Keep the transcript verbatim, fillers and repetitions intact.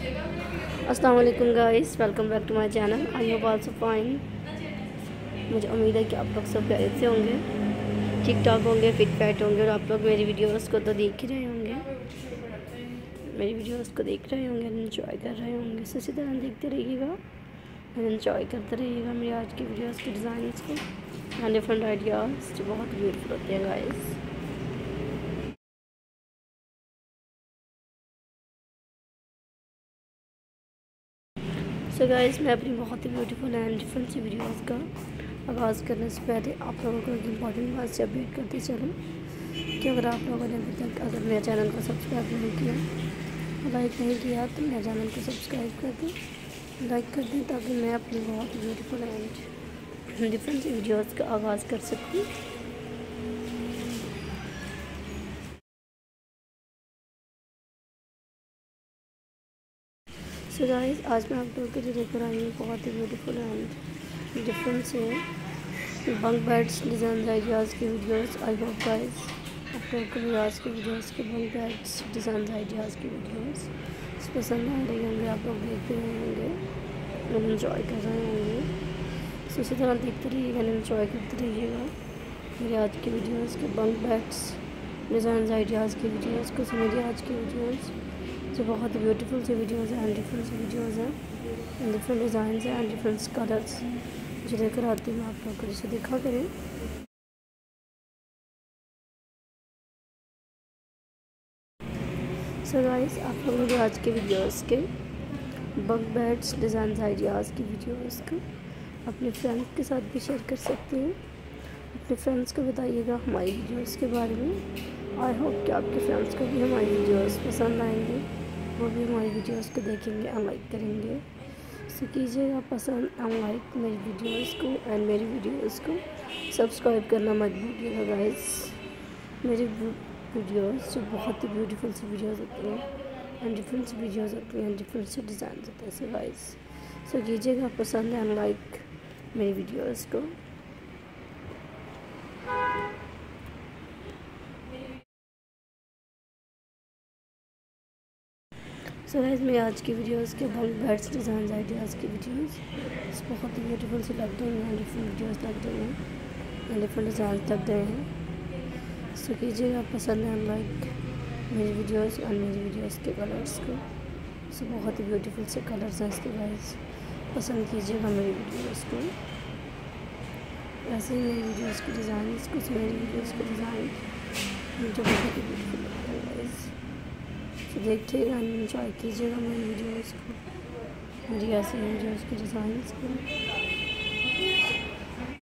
अस्सलाम वालेकुम guys, welcome back to my channel. I hope also fine. मुझे उम्मीद है कि आप लोग सब खैरियत से होंगे, ठीक ठाक होंगे, फिट फैट होंगे और आप लोग मेरी वीडियोस को तो देख ही रहे होंगे मेरी वीडियोस को देख रहे होंगे एंजॉय कर रहे होंगे। सो इसी तरह देखते रहिएगा और एंजॉय करते रहिएगा मेरी आज की वीडियोस के डिज़ाइंस को एंड डिफरेंट आइडियाज़ जो बहुत ब्यूटीफुल होते हैं गाइस। सो so गाइस, मैं अपनी बहुत ही ब्यूटीफुल एंड डिफरेंट सी वीडियोस का आगाज़ करने से पहले आप लोगों को एक इम्पॉर्टेंट बात से अपडेट करते चलूँ कि अगर आप लोगों ने अभी तक अगर मेरे चैनल को सब्सक्राइब नहीं किया, लाइक नहीं किया, तो मेरे चैनल को सब्सक्राइब कर दें, लाइक कर दें, ताकि मैं अपनी बहुत ही ब्यूटीफुल एंड डिफरेंट सी वीडियोज़ का आगाज़ कर सकूँ। सो so गाइस, आज मैं आप लोगों के लिए लेकर आई हूँ बहुत ही ब्यूटीफुल एंड डिफरेंट से बंक बेड्स डिज़ाइन आइडियाज़ की वीडियोस। आई होप गाइस आप लोगों को भी आज की वीडियोस के बंक बेड्स डिज़ाइन आइडियाज़ की वीडियोस पसंद आ रही होंगे, आप लोग देख रहे होंगे और इन्जॉय कर रहे होंगे। सो इसी तरह देखते रहिएगा, इन्जॉय करते रहिएगा मेरे आज की वीडियोज़ के बंक बेड्स डिज़ाइन आइडियाज़ की वीडियोज़ को। समझिए आज की वीडियोज़ जो बहुत ही ब्यूटीफुल सी वीडियोज़ हैं एंड डिफरेंट सी वीडियोज़ हैं एंड डिफरेंट डिज़ाइन हैं एंड डिफरेंट कलर्स जो लेकर आती हूँ आप लोग को, जिसे देखा करें। सो गाइस, आप लोग मुझे आज के वीडियोज़ के बंक बेड्स डिज़ाइन आइडियाज़ की वीडियोज़ को अपने फ्रेंड्स के साथ भी शेयर कर सकते हैं। अपने फ्रेंड्स को बताइएगा हमारी वीडियोज़ के बारे में। आई होप कि आपके फ्रेंड्स को भी हमारी वीडियोज़ पसंद आएंगे, वो भी हमारी वीडियोस को देखेंगे एंड लाइक करेंगे। सो कीजिएगा पसंद एंड लाइक मेरी वीडियोस को एंड मेरी वीडियोस को सब्सक्राइब करना मत भूलिएगा गाइस। मेरी वीडियोस जो बहुत ही ब्यूटीफुल सी वीडियोस होती हैं एंड डिफरेंट सी वीडियोस होती हैं, डिफरेंट से डिज़ाइन होते हैं। सो गाइस, सो कीजिएगा पसंद एंड लाइक मेरी वीडियोस को। सो गाइस, मेरी आज की वीडियोस के बंक बेड्स डिज़ाइन आइडियाज़ की वीडियोस बहुत ही ब्यूटीफुल से लग रही हैं, डिफरेंट वीडियोस लग रही हैं, डिफरेंट डिज़ाइन लग रहे हैं। सो कीजिएगा पसंद है लाइक मेरी वीडियोस और मेरी वीडियोस के कलर्स को। सो बहुत ही ब्यूटीफुल से कलर्स हैं इसके गाइस, पसंद कीजिएगा मेरी वीडियोस को। ऐसे ही मेरी वीडियोस के डिज़ाइन कुछ मेरी वीडियोस के डिज़ाइन जो बहुत ही ब्यूटीफुल लगते हैं गाइस। तो देखिएगा, एंजॉय कीजिएगा मेरी वीडियोस को, मेरी ऐसी वीडियोस के डिज़ाइंस को।